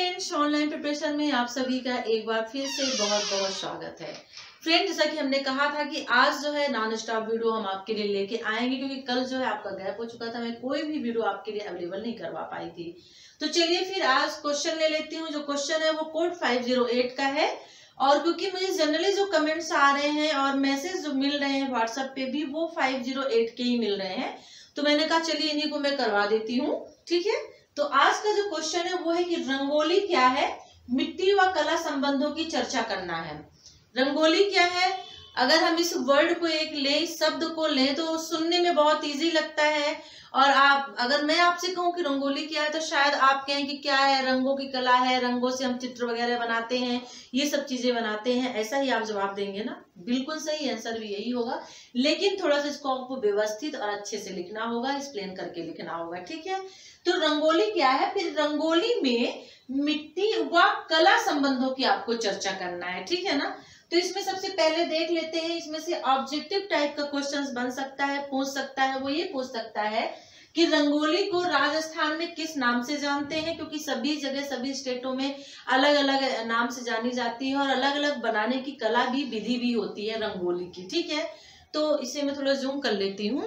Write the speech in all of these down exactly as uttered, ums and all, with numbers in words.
Friends, online preparation में आप सभी का एक बार फिर से बहुत बहुत स्वागत है। फ्रेंड, जैसा कि हमने कहा था कि आज जो है नॉन स्टॉप वीडियो हम आपके लिए लेके आएंगे, क्योंकि कल जो है आपका गैप हो चुका था, मैं कोई भी वीडियो आपके लिए अवेलेबल नहीं करवा पाई थी। तो चलिए फिर आज क्वेश्चन ले लेती हूँ। जो क्वेश्चन है वो कोड फाइव जीरो एट का है, और क्योंकि मुझे जनरली जो कमेंट्स आ रहे हैं और मैसेज जो मिल रहे हैं व्हाट्सएप पे भी वो फाइव जीरो एट के ही मिल रहे हैं, तो मैंने कहा चलिए इन्हीं को मैं करवा देती हूँ। ठीक है, तो आज का जो क्वेश्चन है वो है कि रंगोली क्या है, मिट्टी व कला संबंधों की चर्चा करना है। रंगोली क्या है, अगर हम इस वर्ड को एक ले, इस शब्द को लें तो सुनने में बहुत इजी लगता है। और आप अगर मैं आपसे कहूं कि रंगोली क्या है तो शायद आप कहें कि क्या है, रंगों की कला है, रंगों से हम चित्र वगैरह बनाते हैं, ये सब चीजें बनाते हैं, ऐसा ही आप जवाब देंगे ना। बिल्कुल सही, आंसर भी यही होगा, लेकिन थोड़ा सा इसको आपको व्यवस्थित और अच्छे से लिखना होगा, एक्सप्लेन करके लिखना होगा। ठीक है, तो रंगोली क्या है, फिर रंगोली में मिट्टी व कला संबंधों की आपको चर्चा करना है। ठीक है ना, तो इसमें सबसे पहले देख लेते हैं, इसमें से ऑब्जेक्टिव टाइप का क्वेश्चंस बन सकता है, पूछ सकता है। वो ये पूछ सकता है कि रंगोली को राजस्थान में किस नाम से जानते हैं, क्योंकि सभी जगह सभी स्टेटों में अलग अलग नाम से जानी जाती है और अलग अलग बनाने की कला भी, विधि भी होती है रंगोली की। ठीक है, तो इसे मैं थोड़ा जूम कर लेती हूँ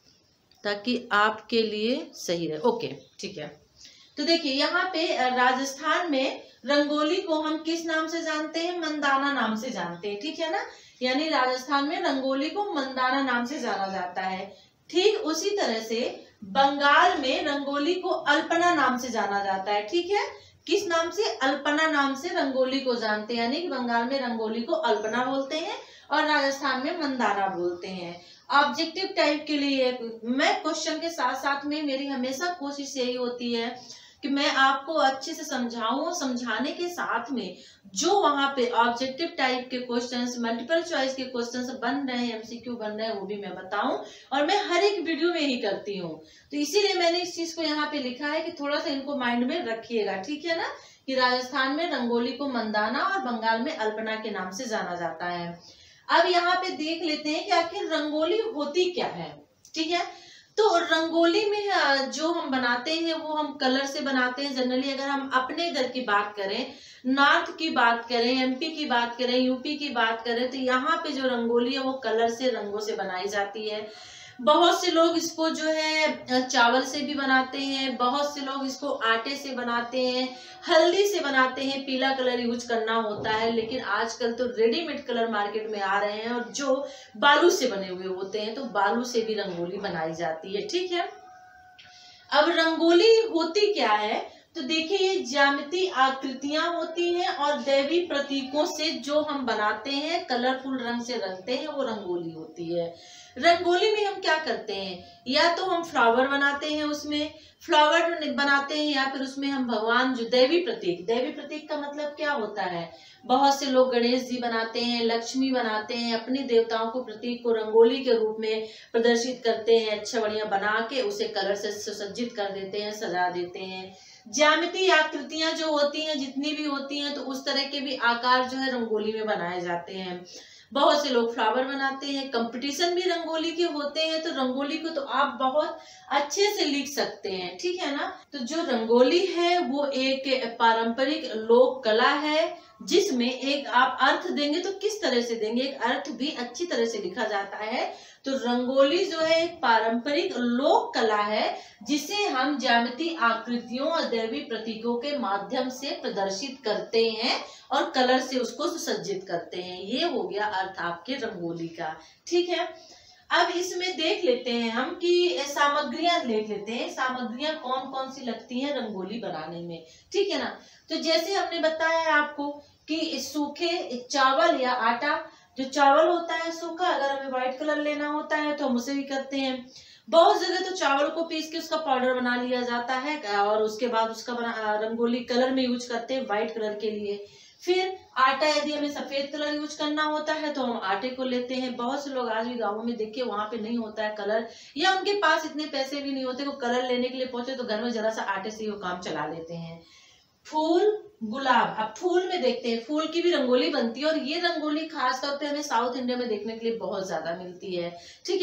ताकि आपके लिए सही रहे। ओके, ठीक है, तो देखिए यहाँ पे राजस्थान में रंगोली को हम किस नाम से जानते हैं, मंदाना नाम से जानते हैं। ठीक है ना, यानी राजस्थान में रंगोली को मंदाना नाम से जाना जाता है। ठीक उसी तरह से बंगाल में रंगोली को अल्पना नाम से जाना जाता है। ठीक है, किस नाम से, अल्पना नाम से रंगोली को जानते हैं, यानी कि बंगाल में रंगोली को अल्पना बोलते हैं और राजस्थान में मंदाना बोलते हैं। ऑब्जेक्टिव टाइप के लिए मैं क्वेश्चन के साथ साथ में मेरी हमेशा कोशिश यही होती है कि मैं आपको अच्छे से समझाऊं, समझाने के साथ में जो वहां पे ऑब्जेक्टिव टाइप के क्वेश्चंस, मल्टीपल चॉइस के क्वेश्चंस बन रहे हैं, एमसीक्यू बन रहे हैं, वो भी मैं बताऊं, और मैं हर एक वीडियो में ही करती हूं। तो इसीलिए मैंने इस चीज को यहाँ पे लिखा है कि थोड़ा सा इनको माइंड में रखिएगा। ठीक है ना, कि राजस्थान में रंगोली को मंदाना और बंगाल में अल्पना के नाम से जाना जाता है। अब यहाँ पे देख लेते हैं कि आखिर रंगोली होती क्या है। ठीक है, तो रंगोली में जो हम बनाते हैं वो हम कलर से बनाते हैं। जनरली अगर हम अपने इधर की बात करें, नॉर्थ की बात करें, एमपी की बात करें, यूपी की बात करें, तो यहाँ पे जो रंगोली है वो कलर से, रंगों से बनाई जाती है। बहुत से लोग इसको जो है चावल से भी बनाते हैं, बहुत से लोग इसको आटे से बनाते हैं, हल्दी से बनाते हैं, पीला कलर यूज करना होता है। लेकिन आजकल तो रेडीमेड कलर मार्केट में आ रहे हैं और जो बालू से बने हुए होते हैं, तो बालू से भी रंगोली बनाई जाती है। ठीक है, अब रंगोली होती क्या है, तो देखिए ये ज्यामितीय आकृतियां होती हैं और दैवी प्रतीकों से जो हम बनाते हैं, कलरफुल रंग से रंगते हैं, वो रंगोली होती है। रंगोली में हम क्या करते हैं, या तो हम फ्लावर बनाते हैं, उसमें फ्लावर बनाते हैं, या फिर उसमें हम भगवान, जो दैवी प्रतीक, दैवी प्रतीक का मतलब क्या होता है, बहुत से लोग गणेश जी बनाते हैं, लक्ष्मी बनाते हैं, अपनी देवताओं को, प्रतीक को रंगोली के रूप में प्रदर्शित करते हैं, अच्छा बढ़िया बना के उसे कलर से सुसज्जित कर देते हैं, सजा देते हैं। ज्यामितीय आकृतियां जो होती हैं, जितनी भी होती हैं, तो उस तरह के भी आकार जो है रंगोली में बनाए जाते हैं। बहुत से लोग फ्लावर बनाते हैं, कंपटीशन भी रंगोली के होते हैं, तो रंगोली को तो आप बहुत अच्छे से लिख सकते हैं। ठीक है ना, तो जो रंगोली है वो एक पारंपरिक लोक कला है, जिसमें एक आप अर्थ देंगे तो किस तरह से देंगे, एक अर्थ भी अच्छी तरह से लिखा जाता है। तो रंगोली जो है एक पारंपरिक लोक कला है, जिसे हम ज्यामितीय आकृतियों और दैवी प्रतीकों के माध्यम से प्रदर्शित करते हैं और कलर से उसको सुसज्जित करते हैं। ये हो गया अर्थ आपके रंगोली का। ठीक है, अब इसमें देख लेते हैं हम कि सामग्रियां देख लेते हैं, सामग्रियां कौन कौन सी लगती हैं रंगोली बनाने में। ठीक है ना, तो जैसे हमने बताया आपको कि सूखे चावल या आटा, जो चावल होता है सूखा, अगर हमें व्हाइट कलर लेना होता है तो हम उसे भी करते हैं। बहुत जगह तो चावल को पीस के उसका पाउडर बना लिया जाता है और उसके बाद उसका बना रंगोली कलर में यूज करते हैं, व्हाइट कलर के लिए। फिर आटा, यदि हमें सफेद कलर यूज करना होता है तो हम आटे को लेते हैं। बहुत से लोग आज भी गाँवों में देखिए वहां पे नहीं होता है कलर, या उनके पास इतने पैसे भी नहीं होते, वो कलर लेने के लिए पहुंचे तो घर में जरा सा आटे से ही वो काम चला लेते हैं। फूल, गुलाब, अब फूल में देखते हैं, फूल की भी रंगोली बनती है और ये रंगोली खासतौर पे हमें साउथ इंडिया में देखने के लिए बहुत ज्यादा मिलती है। ठीक है ना,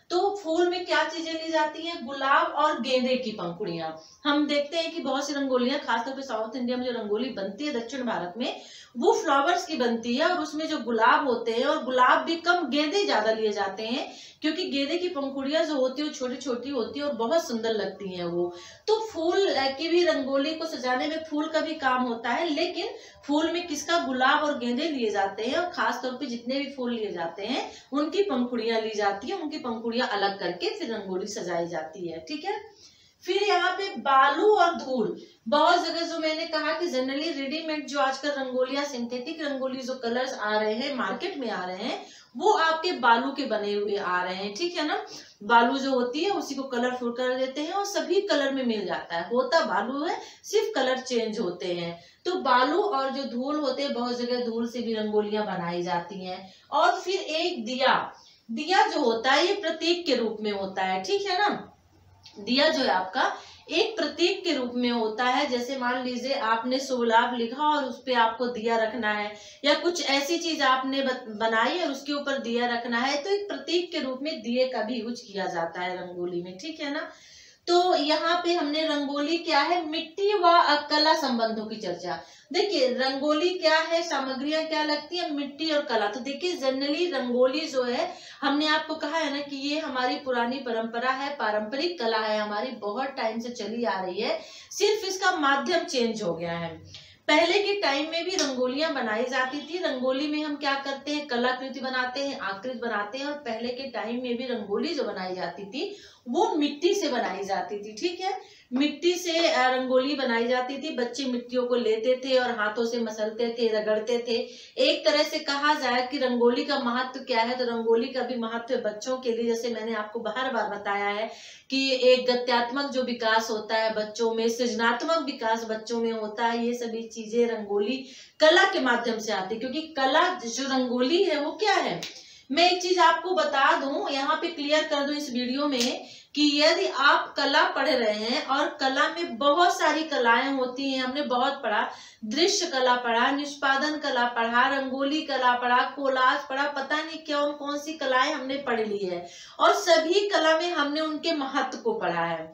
तो फूल में क्या चीजें ली जाती हैं? गुलाब और गेंदे की पंखुड़ियां। हम देखते हैं कि बहुत सी रंगोलियां, खासतौर पे साउथ इंडिया में जो रंगोली बनती है दक्षिण भारत में, वो फ्लावर्स की बनती है और उसमें जो गुलाब होते हैं, और गुलाब भी कम, गेंदे ज्यादा लिए जाते हैं, क्योंकि गेंदे की पंखुड़ियां जो होती है वो छोटी छोटी होती है और बहुत सुंदर लगती हैं वो। तो फूल की भी, रंगोली को सजाने में फूल का भी काम होता है, लेकिन फूल में किसका? गुलाब और गेंदे लिए जाते हैं, और खास तौर पे जितने भी फूल लिए जाते हैं उनकी पंखुड़ियां ली जाती है, उनकी पंखुड़ियां अलग करके फिर रंगोली सजाई जाती है। ठीक है। फिर यहाँ पे बालू और धूल, बहुत जगह जो मैंने कहा कि जनरली रेडीमेड जो आजकल रंगोलियां, सिंथेटिक रंगोली जो कलर्स आ रहे हैं मार्केट में आ रहे हैं, वो आपके बालू के बने हुए आ रहे हैं। ठीक है ना। बालू जो होती है उसी को कलरफुल कर देते हैं और सभी कलर में मिल जाता है, होता बालू है, सिर्फ कलर चेंज होते हैं। तो बालू और जो धूल होते हैं, बहुत जगह धूल से भी रंगोलियां बनाई जाती हैं। और फिर एक दिया, दिया जो होता है ये प्रतीक के रूप में होता है। ठीक है ना। दिया जो है आपका एक प्रतीक के रूप में होता है। जैसे मान लीजिए आपने शुभ लाभ लिखा और उस पे आपको दिया रखना है, या कुछ ऐसी चीज आपने बनाई और उसके ऊपर दिया रखना है, तो एक प्रतीक के रूप में दिए का भी यूज किया जाता है रंगोली में। ठीक है ना। तो यहाँ पे हमने रंगोली क्या है, मिट्टी व कला संबंधों की चर्चा। देखिए रंगोली क्या है, सामग्रियां क्या लगती है, मिट्टी और कला। तो देखिए जनरली रंगोली जो है, हमने आपको कहा है ना कि ये हमारी पुरानी परंपरा है, पारंपरिक कला है, हमारी बहुत टाइम से चली आ रही है, सिर्फ इसका माध्यम चेंज हो गया है। पहले के टाइम में भी रंगोलियां बनाई जाती थी। रंगोली में हम क्या करते हैं, कलाकृति बनाते हैं, आकृति बनाते हैं। और पहले के टाइम में भी रंगोली जो बनाई जाती थी वो मिट्टी से बनाई जाती थी। ठीक है। मिट्टी से रंगोली बनाई जाती थी। बच्चे मिट्टियों को लेते थे और हाथों से मसलते थे, रगड़ते थे। एक तरह से कहा जाए कि रंगोली का महत्व क्या है, तो रंगोली का भी महत्व बच्चों के लिए, जैसे मैंने आपको बार बार बताया है कि एक गत्यात्मक जो विकास होता है बच्चों में, सृजनात्मक विकास बच्चों में होता है, ये सभी चीजें रंगोली कला के माध्यम से आती है। क्योंकि कला जो रंगोली है वो क्या है, मैं एक चीज आपको बता दूं, यहाँ पे क्लियर कर दूं इस वीडियो में, कि यदि आप कला पढ़ रहे हैं, और कला में बहुत सारी कलाएं होती हैं, हमने बहुत पढ़ा, दृश्य कला पढ़ा, निष्पादन कला पढ़ा, रंगोली कला पढ़ा, कोलाज पढ़ा, पता नहीं कौन कौन सी कलाएं हमने पढ़ ली है, और सभी कला में हमने उनके महत्व को पढ़ा है।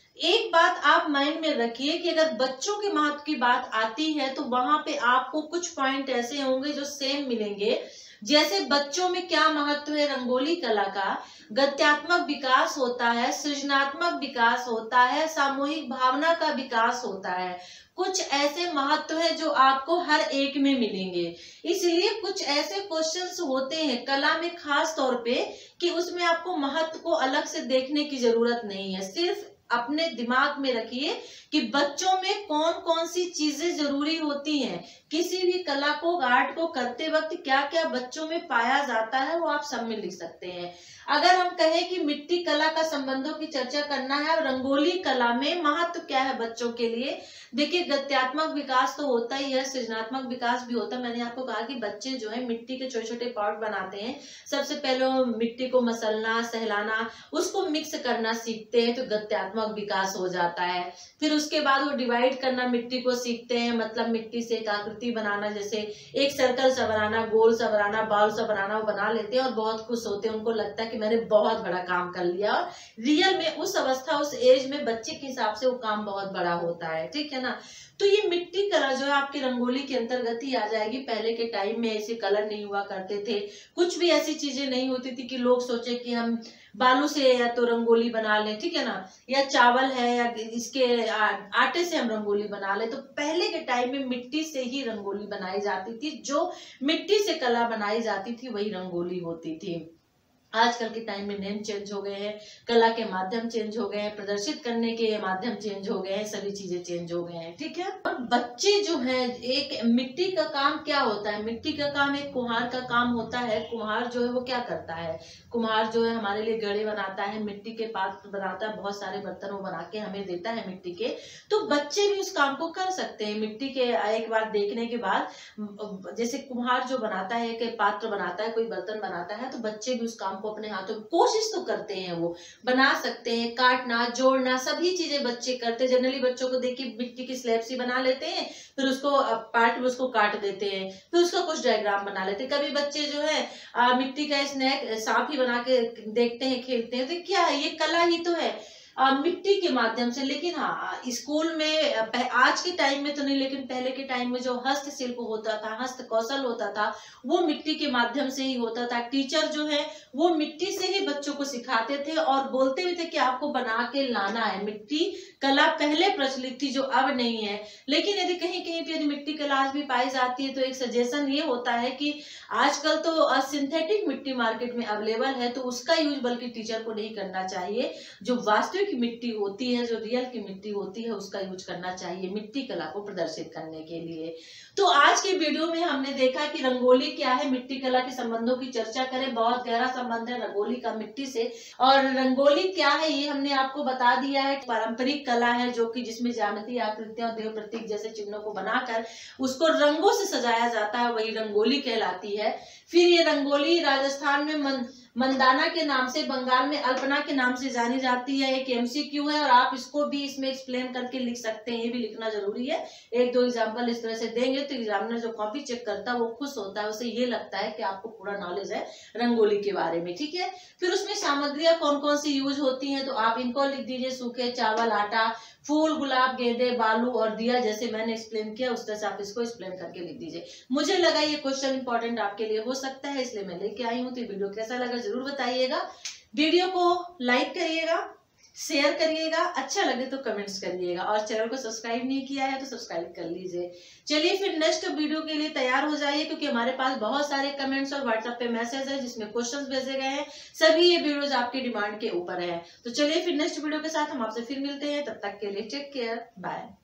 एक बात आप माइंड में रखिए कि अगर बच्चों के महत्व की बात आती है तो वहां पे आपको कुछ पॉइंट ऐसे होंगे जो सेम मिलेंगे। जैसे बच्चों में क्या महत्व है रंगोली कला का, गत्यात्मक विकास होता है, सृजनात्मक विकास होता है, सामूहिक भावना का विकास होता है। कुछ ऐसे महत्व है जो आपको हर एक में मिलेंगे। इसलिए कुछ ऐसे क्वेश्चंस होते हैं कला में खास तौर पे कि उसमें आपको महत्व को अलग से देखने की जरूरत नहीं है। सिर्फ अपने दिमाग में रखिए कि बच्चों में कौन कौन सी चीजें जरूरी होती हैं। किसी भी कला को, आर्ट को करते वक्त क्या क्या बच्चों में पाया जाता है वो आप सब में लिख सकते हैं। अगर हम कहें कि मिट्टी कला का संबंधों की चर्चा करना है और रंगोली कला में महत्व क्या है बच्चों के लिए, देखिए गत्यात्मक विकास तो होता ही है, सृजनात्मक विकास भी होता है। मैंने आपको कहा कि बच्चे जो है मिट्टी के छोटे छोटे पॉट बनाते हैं। सबसे पहले वो मिट्टी को मसलना, सहलाना, उसको मिक्स करना सीखते हैं, तो गत्यात्मक विकास हो जाता है। फिर उसके बाद वो डिवाइड करना मिट्टी को सीखते हैं, मतलब मिट्टी से एक आकृति बनाना, जैसे एक सर्कल सा बनाना, गोल सा बनाना, बाल सा बनाना, वो बना लेते हैं और बहुत खुश होते हैं। उनको लगता है कि मैंने बहुत बड़ा काम कर लिया, और रियल में उस अवस्था, उस एज में बच्चे के हिसाब से वो काम बहुत बड़ा होता है। ठीक है ना। तो ये मिट्टी कला जो है आपकी रंगोली के अंतर्गत ही आ जाएगी। पहले के टाइम में ऐसे कलर नहीं हुआ करते थे, कुछ भी ऐसी चीजें नहीं होती थी कि लोग सोचे कि हम बालू से या तो रंगोली बना लें, ठीक है ना, या चावल है या इसके आटे से हम रंगोली बना लें। तो पहले के टाइम में मिट्टी से ही रंगोली बनाई जाती थी, जो मिट्टी से कला बनाई जाती थी वही रंगोली होती थी। आजकल के टाइम में नेम चेंज हो गए हैं, कला के माध्यम चेंज हो गए हैं, प्रदर्शित करने के माध्यम चेंज हो गए हैं, सभी चीजें चेंज हो गए हैं। ठीक है। और बच्चे जो हैं, एक मिट्टी का काम क्या होता है, मिट्टी का काम एक कुम्हार का काम होता है। कुम्हार जो है वो क्या करता है, कुम्हार जो है हमारे लिए घड़े बनाता है, मिट्टी के पात्र बनाता है, बहुत सारे बर्तन वो बना के हमें देता है मिट्टी के। तो बच्चे भी उस काम को कर सकते हैं मिट्टी के। एक बार देखने के बाद, जैसे कुम्हार जो बनाता है, एक पात्र बनाता है, कोई बर्तन बनाता है, तो बच्चे भी उस काम को अपने हाथों में, कोशिश तो करते हैं, वो बना सकते हैं, काटना जोड़ना सभी चीजें बच्चे करते हैं। जनरली बच्चों को देखिए मिट्टी की स्लैब सी बना लेते हैं, फिर उसको पार्ट में उसको काट देते हैं, फिर उसका कुछ डायग्राम बना लेते हैं। कभी बच्चे जो है आ, मिट्टी का स्नैक सांप ही बना के देखते हैं, खेलते हैं, तो क्या है, ये कला ही तो है आ, मिट्टी के माध्यम से। लेकिन हाँ, स्कूल में आज के टाइम में तो नहीं, लेकिन पहले के टाइम में जो हस्तशिल्प होता था, हस्त कौशल होता था, वो मिट्टी के माध्यम से ही होता था। टीचर जो है वो मिट्टी से ही बच्चों को सिखाते थे और बोलते भी थे कि आपको बना के लाना है। मिट्टी कला पहले प्रचलित थी, जो अब नहीं है। लेकिन यदि कहीं कहीं पे यदि मिट्टी कला आज भी पाई जाती है, तो एक सजेशन ये होता है कि आजकल तो सिंथेटिक मिट्टी मार्केट में अवेलेबल है, तो उसका यूज बल्कि टीचर को नहीं करना चाहिए। जो वास्तविक मिट्टी होती है, जो रियल की मिट्टी होती है, उसका यूज करना चाहिए मिट्टी कला को प्रदर्शित करने के लिए। तो आज के वीडियो में हमने देखा कि रंगोली क्या है, मिट्टी कला के संबंधों की चर्चा करें। बहुत गहरा संबंध है रंगोली का मिट्टी से। और रंगोली क्या है ये हमने आपको बता दिया है। पारंपरिक कला है जो कि जिसमें ज्यामितीय आकृतियां, देव प्रतीक जैसे चिन्हों को बनाकर उसको रंगों से सजाया जाता है, वही रंगोली कहलाती है। फिर ये रंगोली राजस्थान में मन मंदाना के नाम से, बंगाल में अल्पना के नाम से जानी जाती है। एक एमसीक्यू है और आप इसको भी इसमें एक्सप्लेन करके लिख सकते हैं, ये भी लिखना जरूरी है। एक दो एग्जांपल इस तरह से देंगे तो एग्जामिनर जो कॉपी चेक करता है वो खुश होता है, उसे ये लगता है कि आपको पूरा नॉलेज है रंगोली के बारे में, ठीक है। फिर उसमें सामग्रियां कौन कौन सी यूज होती हैं, तो आप इनको लिख दीजिए। सूखे चावल, आटा, फूल, गुलाब, गेंदे, बालू और दिया, जैसे मैंने एक्सप्लेन किया उस तरह से आप इसको एक्सप्लेन करके लिख दीजिए। मुझे लगा ये क्वेश्चन इंपॉर्टेंट आपके लिए हो सकता है, इसलिए मैं लेके आई हूँ। तो वीडियो कैसा लगा जरूर बताइएगा। वीडियो को लाइक करिएगा, शेयर करिएगा, अच्छा लगे तो कमेंट्स करिएगा, और चैनल को सब्सक्राइब नहीं किया है तो सब्सक्राइब कर लीजिए। चलिए फिर नेक्स्ट वीडियो के लिए तैयार हो जाइए, क्योंकि हमारे पास बहुत सारे कमेंट्स और व्हाट्सएप पे मैसेज है जिसमें क्वेश्चंस भेजे गए हैं। सभी ये वीडियोज आपकी डिमांड के ऊपर है। तो चलिए फिर नेक्स्ट वीडियो के साथ हम आपसे फिर मिलते हैं। तब तक के लिए टेक केयर, बाय।